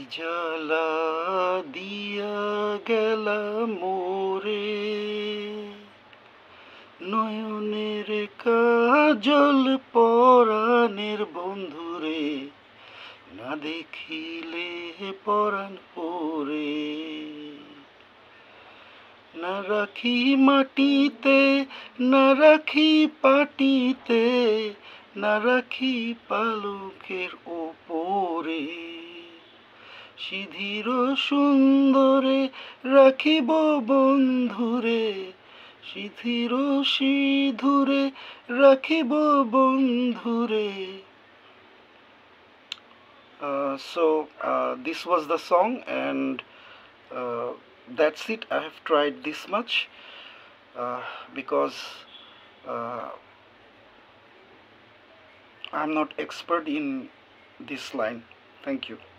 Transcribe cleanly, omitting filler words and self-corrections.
জ্বালা দিয়া গেলা মোরে, নয়নের কাজল পরাণের বন্ধুরে, না দেখিলে পরাণ ওরে। না রাখি মাটিতে, না রাখি পাটিতে, না রাখি পালকের ওপরে, সিধির সুন্দরে রাখিব বন্ধুরে, সিধির সিধুরে রাখিব বন্ধুরে. This was the song, and that's it. I have tried this much because I'm not expert in this line. Thank you.